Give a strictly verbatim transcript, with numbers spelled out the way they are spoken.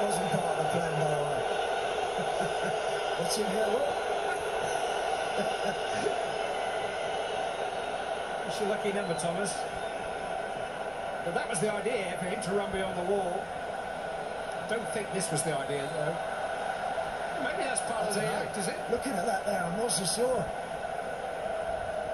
wasn't part of the plan, by the way. What's in here, look? It's your lucky number, Thomas. But that was the idea, for him to run beyond the wall. I don't think this was the idea, though. Maybe that's part of the act, is it? Looking at that there, I'm not so sure.